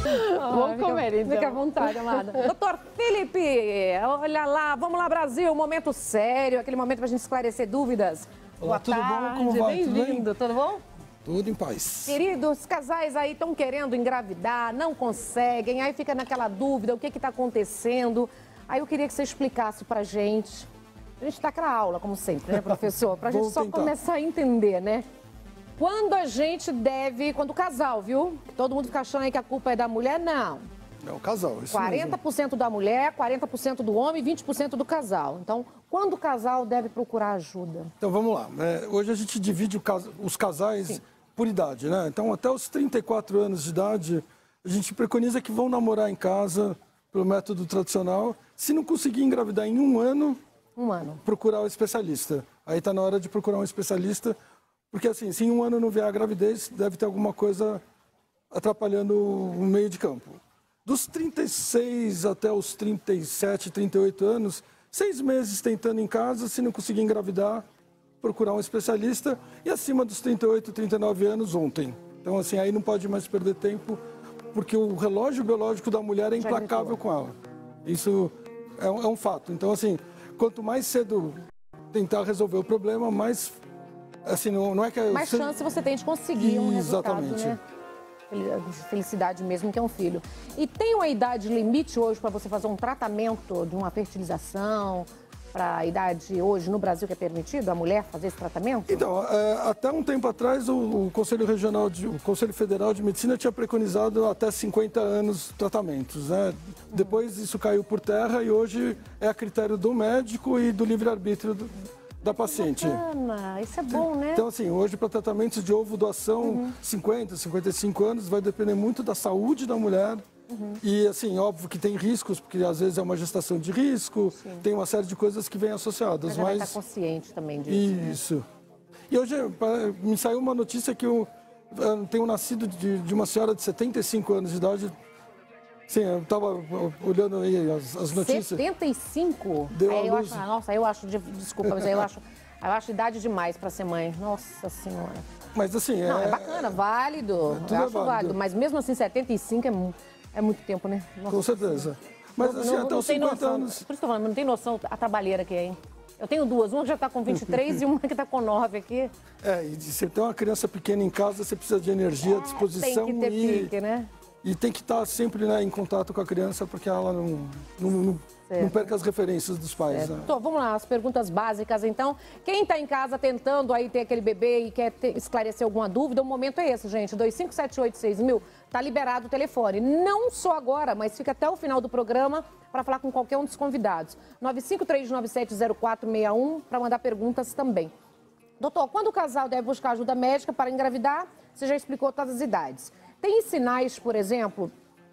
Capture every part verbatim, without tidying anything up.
Vamos fica, comer, então. Fica à vontade, amada. Doutor Felipe, olha lá, vamos lá, Brasil, momento sério, aquele momento pra gente esclarecer dúvidas. Olá, Boa tudo tarde, bom? Como vai? bem-vindo, tudo bom? Tudo em paz. Queridos, casais aí estão querendo engravidar, não conseguem, aí fica naquela dúvida, o que está acontecendo. Aí eu queria que você explicasse pra gente. A gente está com a aula, como sempre, né, professor? Pra gente só tentar. começar a entender, né? Quando a gente deve, quando o casal, viu? Todo mundo fica achando aí que a culpa é da mulher, não. É o casal, isso quarenta por cento da mulher, quarenta por cento do homem, vinte por cento do casal. Então, quando o casal deve procurar ajuda? Então, vamos lá. É, hoje a gente divide o cas... os casais Sim. por idade, né? Então, até os trinta e quatro anos de idade, a gente preconiza que vão namorar em casa, pelo método tradicional. Se não conseguir engravidar em um ano, um ano. procurar o especialista. Aí está na hora de procurar um especialista, porque assim, se em um ano não vier a gravidez, deve ter alguma coisa atrapalhando o meio de campo. Dos trinta e seis até os trinta e sete, trinta e oito anos, seis meses tentando em casa, se não conseguir engravidar, procurar um especialista. E acima dos trinta e oito, trinta e nove anos, ontem. Então, assim, aí não pode mais perder tempo, porque o relógio biológico da mulher é implacável com ela. Isso é um, é um fato. Então, assim, quanto mais cedo tentar resolver o problema, mais... Assim, não, não é que... Mais você... chance você tem de conseguir um Exatamente. resultado, né? Felicidade mesmo, que é um filho. E tem uma idade limite hoje para você fazer um tratamento de uma fertilização, para a idade hoje no Brasil que é permitido a mulher fazer esse tratamento? Então, é, até um tempo atrás o, o Conselho Regional, de, o Conselho Federal de Medicina tinha preconizado até cinquenta anos tratamentos, né? Uhum. Depois isso caiu por terra e hoje é a critério do médico e do livre-arbítrio do, da paciente. Bacana, isso é bom, né? Então, assim, hoje para tratamentos de ovo doação, uhum. cinquenta, cinquenta e cinco anos, vai depender muito da saúde da mulher. Uhum. E, assim, óbvio que tem riscos, porque às vezes é uma gestação de risco, Sim. tem uma série de coisas que vêm associadas. Mas, mas... vai estar consciente também disso. Isso. Né? E hoje me saiu uma notícia que eu, eu tenho nascido de, de uma senhora de setenta e cinco anos de idade. Sim, eu estava olhando aí as, as notícias. setenta e cinco? Deu aí a eu luz. acho, nossa, eu acho, desculpa, mas aí eu acho, eu acho idade demais para ser mãe. Nossa Senhora. Mas assim, Não, é... é bacana, válido. É, tudo eu é acho válido. válido. Mas mesmo assim, setenta e cinco é, é muito tempo, né? Nossa, com certeza. Mas não, assim, não, até não os cinquenta noção, anos... Por isso que eu tô falando, não tem noção a trabalheira que é, hein? Eu tenho duas, uma que já está com vinte e três e uma que está com nove aqui. É, e se você tem uma criança pequena em casa, você precisa de energia, é, disposição tem que ter e... pique, né? E tem que estar sempre, né, em contato com a criança, porque ela não, não, não, não perca as referências dos pais. Né? Então, vamos lá, as perguntas básicas, então. Quem está em casa tentando aí ter aquele bebê e quer ter, esclarecer alguma dúvida, o momento é esse, gente. dois cinco sete oito seis mil, tá liberado o telefone. Não só agora, mas fica até o final do programa para falar com qualquer um dos convidados. nove cinco três nove sete zero quatro seis um para mandar perguntas também. Doutor, quando o casal deve buscar ajuda médica para engravidar? Você já explicou todas as idades. Tem sinais, por exemplo,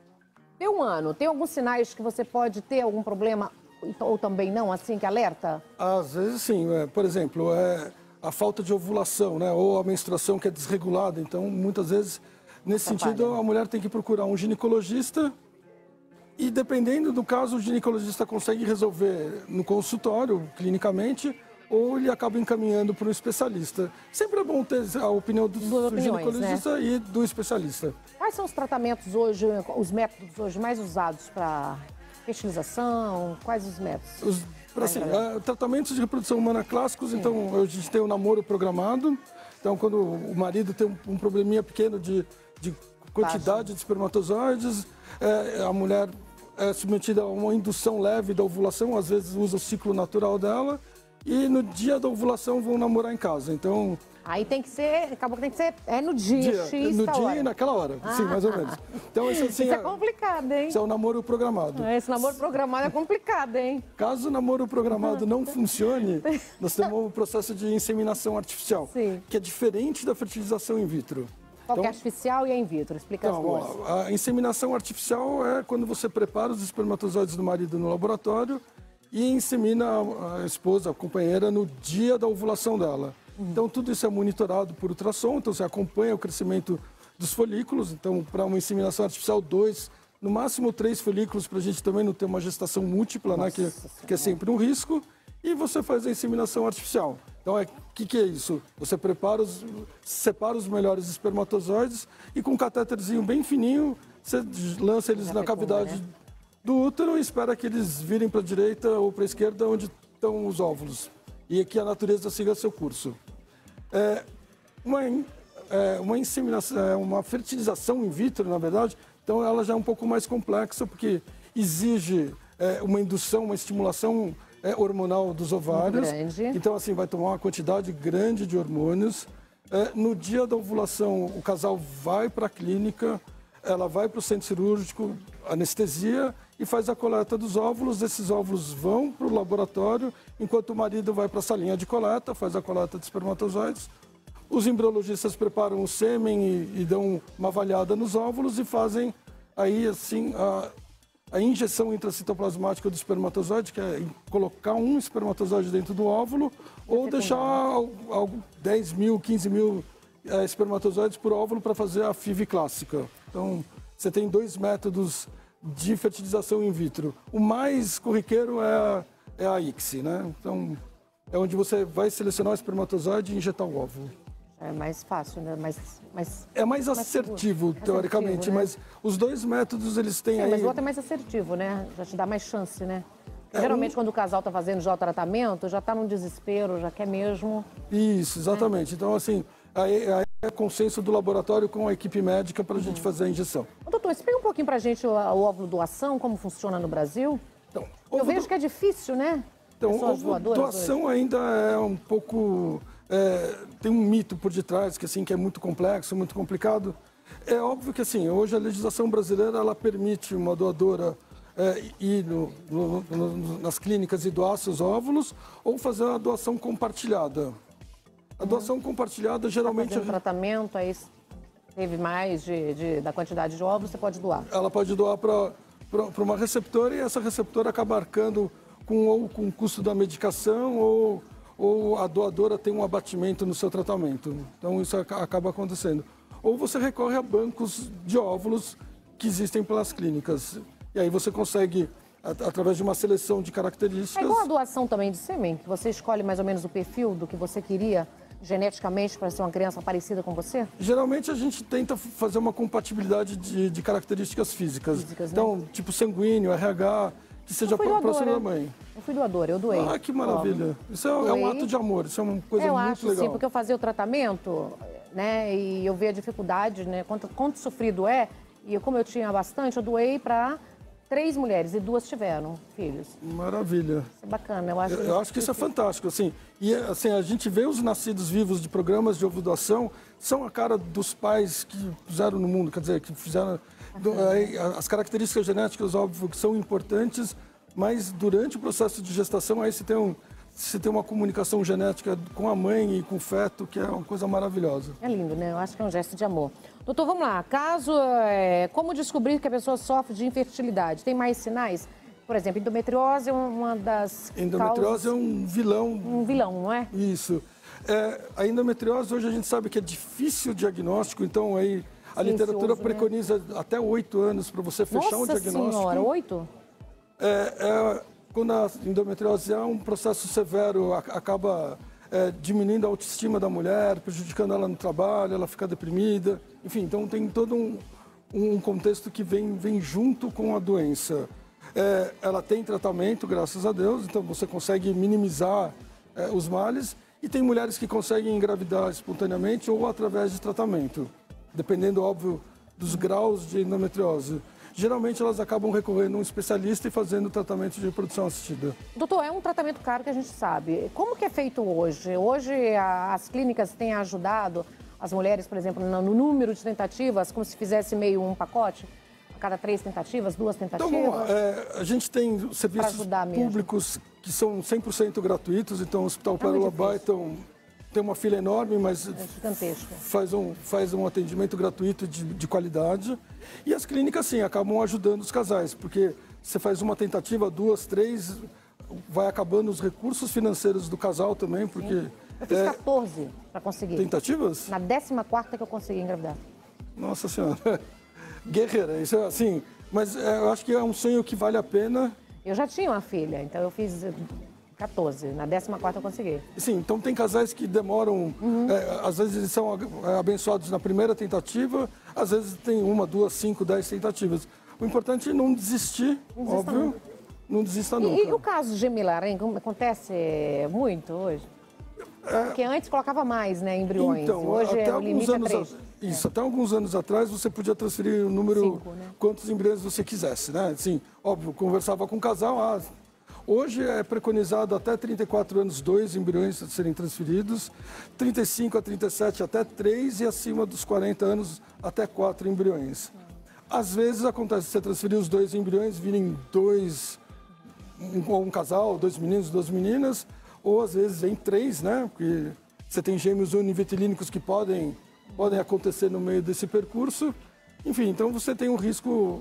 de um ano, tem alguns sinais que você pode ter algum problema ou também não, assim, que alerta? Às vezes sim, é, por exemplo, é a falta de ovulação, né, ou a menstruação que é desregulada. Então, muitas vezes, nesse Atrapalha. sentido, a mulher tem que procurar um ginecologista e, dependendo do caso, o ginecologista consegue resolver no consultório, clinicamente, ou ele acaba encaminhando para um especialista. Sempre é bom ter a opinião do, do ginecologista, né? E do especialista. Quais são os tratamentos hoje, os métodos hoje mais usados para fertilização? Quais os métodos? Os, pra, assim, é, tratamentos de reprodução humana clássicos, Sim. Então a gente tem o namoro programado. Então, quando o marido tem um, um probleminha pequeno de, de quantidade Baixo. de espermatozoides, é, a mulher é submetida a uma indução leve da ovulação, às vezes usa o ciclo natural dela. E no dia da ovulação vão namorar em casa, então... Aí tem que ser, acabou que tem que ser, é no dia, dia X No da dia hora. e naquela hora, ah. sim, mais ou menos. Então, isso, assim, isso é complicado, hein? Isso é o namoro programado. Esse namoro programado é complicado, hein? Caso o namoro programado não funcione, nós temos um processo de inseminação artificial, sim. que é diferente da fertilização in vitro. Qual então, que é artificial e a in vitro? Explica então, as duas. A, a inseminação artificial é quando você prepara os espermatozoides do marido no laboratório e insemina a esposa, a companheira, no dia da ovulação dela. Uhum. Então, tudo isso é monitorado por ultrassom, então você acompanha o crescimento dos folículos. Então, para uma inseminação artificial, dois, no máximo três folículos, para a gente também não ter uma gestação múltipla, né, que, que é sempre um risco. E você faz a inseminação artificial. Então, o é, que, que é isso? Você prepara os, separa os melhores espermatozoides e com um catéterzinho bem fininho, você lança eles na cavidade, né, do útero e espera que eles virem para a direita ou para a esquerda, onde estão os óvulos. E que a natureza siga seu curso. É, uma, é, uma inseminação, é, uma fertilização in vitro, na verdade, então ela já é um pouco mais complexa, porque exige é, uma indução, uma estimulação é, hormonal dos ovários. Então, assim, vai tomar uma quantidade grande de hormônios. É, no dia da ovulação, o casal vai para a clínica, ela vai para o centro cirúrgico, anestesia, e faz a coleta dos óvulos. Esses óvulos vão para o laboratório, enquanto o marido vai para a salinha de coleta, faz a coleta de espermatozoides. Os embriologistas preparam o sêmen e, e dão uma avaliada nos óvulos e fazem aí, assim, a, a injeção intracitoplasmática do espermatozoide, que é colocar um espermatozoide dentro do óvulo, ou deixar algo, dez mil, quinze mil é, espermatozoides por óvulo para fazer a F I V clássica. Então, você tem dois métodos de fertilização in vitro. O mais corriqueiro é a, é a I C S I, né? Então, é onde você vai selecionar o espermatozoide e injetar o óvulo. É mais fácil, né? Mais, mais, é mais, mais assertivo, seguro. teoricamente, assertivo, né? Mas os dois métodos, eles têm Sim, aí... mas o outro é mais assertivo, né? Já te dá mais chance, né? É, geralmente, um... quando o casal está fazendo já o tratamento, já está num desespero, já quer mesmo... Isso, exatamente. É. Então, assim, aí, aí é consenso do laboratório com a equipe médica para a uhum. gente fazer a injeção. Ô, doutor, explica um pouquinho para a gente o, o óvulo doação, como funciona no Brasil. Então, Eu vejo do... que é difícil, né? Então, óvulo doação hoje. ainda é um pouco... É, tem um mito por detrás, que, assim, que é muito complexo, muito complicado. É óbvio que, assim, hoje a legislação brasileira, ela permite uma doadora é, ir no, no, no, nas clínicas e doar seus óvulos, ou fazer uma doação compartilhada. A uhum. doação compartilhada, geralmente... Tá fazendo tratamento, aí teve mais de, de, da quantidade de óvulos, você pode doar. Ela pode doar para uma receptora, e essa receptora acaba arcando com, ou com o custo da medicação, ou... ou a doadora tem um abatimento no seu tratamento. Então, isso acaba acontecendo. Ou você recorre a bancos de óvulos que existem pelas clínicas. E aí você consegue, através de uma seleção de características... É igual a doação também de sêmen, que você escolhe mais ou menos o perfil do que você queria geneticamente para ser uma criança parecida com você? Geralmente a gente tenta fazer uma compatibilidade de, de características físicas. físicas então, né? tipo sanguíneo, R H... que seja próximo da mãe. Eu fui doadora, eu doei. Ah, que maravilha. Isso é, é um ato de amor, isso é uma coisa eu muito acho, legal. Sim, porque eu fazia o tratamento, né, e eu vi a dificuldade, né, quanto, quanto sofrido é, e como eu tinha bastante, eu doei para três mulheres e duas tiveram filhos. Maravilha. Isso é bacana, eu acho. Eu, eu acho que isso é fantástico, assim. E, assim, a gente vê os nascidos vivos de programas de ovulação, são a cara dos pais que fizeram no mundo, quer dizer, que fizeram... Do, aí, as características genéticas, óbvio, que são importantes, mas durante o processo de gestação, aí você tem, um, você tem uma comunicação genética com a mãe e com o feto, que é uma coisa maravilhosa. É lindo, né? Eu acho que é um gesto de amor. Doutor, vamos lá. Caso, é, como descobrir que a pessoa sofre de infertilidade? Tem mais sinais? Por exemplo, endometriose é uma das Endometriose causas... é um vilão. Um vilão, não é? Isso. É, a endometriose, hoje a gente sabe que é difícil o diagnóstico, então aí... A literatura Ciencioso, preconiza, né, até oito anos para você fechar Nossa um diagnóstico. Nossa senhora, oito? É, é, quando a endometriose é um processo severo, a, acaba é, diminuindo a autoestima da mulher, prejudicando ela no trabalho, ela fica deprimida. Enfim, então tem todo um, um contexto que vem, vem junto com a doença. É, ela tem tratamento, graças a Deus, então você consegue minimizar é, os males. E tem mulheres que conseguem engravidar espontaneamente ou através de tratamento, dependendo, óbvio, dos graus de endometriose. Geralmente, elas acabam recorrendo a um especialista e fazendo tratamento de reprodução assistida. Doutor, é um tratamento caro que a gente sabe. Como que é feito hoje? Hoje, a, as clínicas têm ajudado as mulheres, por exemplo, no, no número de tentativas, como se fizesse meio um pacote? A cada três tentativas, duas tentativas? Então, é, a gente tem serviços públicos que são cem por cento gratuitos. Então, o Hospital Pérola Byton tem uma fila enorme, mas é faz, um, faz um atendimento gratuito de, de qualidade. E as clínicas, sim, acabam ajudando os casais, porque você faz uma tentativa, duas, três, vai acabando os recursos financeiros do casal também, porque... Sim. Eu fiz é, quatorze para conseguir. Tentativas? Na décima quarta que eu consegui engravidar. Nossa Senhora. Guerreira, isso é assim... Mas é, eu acho que é um sonho que vale a pena. Eu já tinha uma filha, então eu fiz quatorze. Na décima quarta eu consegui. Sim, então tem casais que demoram, uhum. é, às vezes eles são abençoados na primeira tentativa, às vezes tem uma, duas, cinco, dez tentativas. O importante é não desistir, não óbvio, nunca. Não desista nunca. E, e o caso Gemilarém, acontece muito hoje? É, porque antes colocava mais, né, embriões, então, hoje até é o limite anos, é três. Isso, é. até alguns anos atrás você podia transferir o número, Cinco, né? quantos embriões você quisesse, né? Assim, óbvio, conversava com o casal, ah, hoje é preconizado até trinta e quatro anos, dois embriões a serem transferidos, trinta e cinco a trinta e sete até três e acima dos quarenta anos até quatro embriões. Às vezes acontece você transferir os dois embriões, virem dois, um, um casal, dois meninos, duas meninas, ou às vezes em três, né? Porque você tem gêmeos univitilínicos que podem, podem acontecer no meio desse percurso. Enfim, então você tem um risco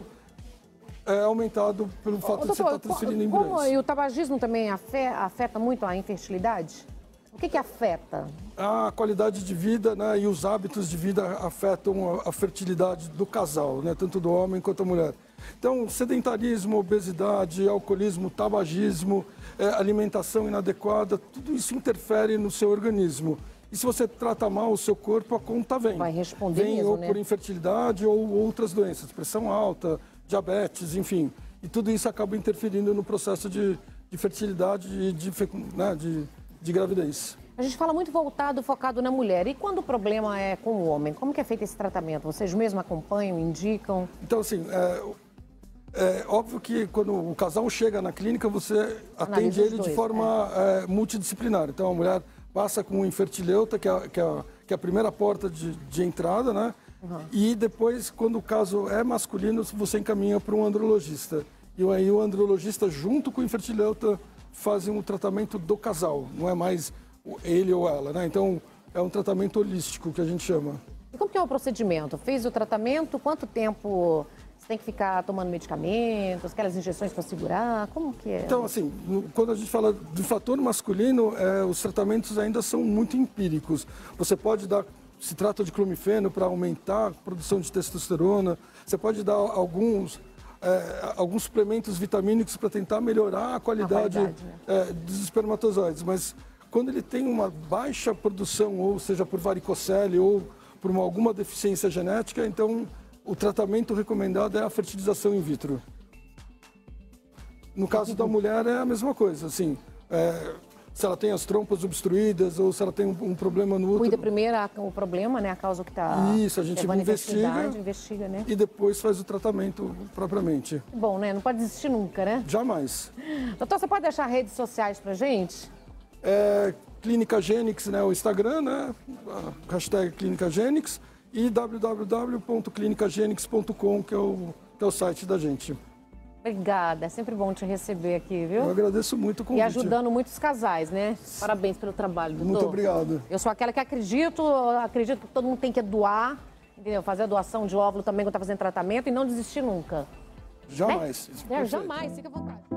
é, aumentado pelo fato Ô, doutor, de você estar transferindo embriões. Como, e o tabagismo também afeta, afeta muito a infertilidade? O que que afeta? A qualidade de vida, né, e os hábitos de vida afetam a, a fertilidade do casal, né, tanto do homem quanto da mulher. Então, sedentarismo, obesidade, alcoolismo, tabagismo, é, alimentação inadequada, tudo isso interfere no seu organismo. E se você trata mal o seu corpo, a conta vem. Vai responder vem mesmo, ou né? por infertilidade ou outras doenças, pressão alta, diabetes, enfim. E tudo isso acaba interferindo no processo de, de fertilidade e de, né, de, de gravidez. A gente fala muito voltado, focado na mulher. E quando o problema é com o homem? Como que é feito esse tratamento? Vocês mesmos acompanham, indicam? Então, assim, é, é óbvio que quando o casal chega na clínica, você atende ele dois, de forma é. É, multidisciplinar. Então, a mulher passa com o infertileuta, que é, que é, que é a primeira porta de, de entrada, né? Uhum. E depois, quando o caso é masculino, você encaminha para um andrologista. E aí o andrologista, junto com o infertileuta, fazem um tratamento do casal. Não é mais ele ou ela, né? Então, é um tratamento holístico que a gente chama. E como que é o procedimento? Fez o tratamento, quanto tempo você tem que ficar tomando medicamentos, aquelas injeções para segurar? Como que é? Então, assim, quando a gente fala do fator masculino, é, os tratamentos ainda são muito empíricos. Você pode dar, se trata de clomifeno para aumentar a produção de testosterona, você pode dar alguns... É, alguns suplementos vitamínicos para tentar melhorar a qualidade, a qualidade né? é, dos espermatozoides, mas quando ele tem uma baixa produção, ou seja, por varicocele ou por uma, alguma deficiência genética, então o tratamento recomendado é a fertilização in vitro. No caso da mulher é a mesma coisa, assim, é, se ela tem as trompas obstruídas ou se ela tem um, um problema no útero. Cuida primeiro a, o problema, né, a causa que está... Isso, a gente investiga, investiga né? e depois faz o tratamento propriamente. Bom, né? Não pode desistir nunca, né? Jamais. Doutor, você pode deixar redes sociais pra gente? É, Clínica Gênix, né, o Instagram, né, a hashtag Clínica Gênix, e w w w ponto clinica genix ponto com, que é o, que é o site da gente. Obrigada, é sempre bom te receber aqui, viu? Eu agradeço muito o convite. E ajudando muitos casais, né? Parabéns pelo trabalho, doutor. Muito obrigado. Eu sou aquela que acredito, acredito que todo mundo tem que doar, entendeu? Fazer a doação de óvulo também quando está fazendo tratamento e não desistir nunca. Jamais. Né? É, jamais, fica à vontade.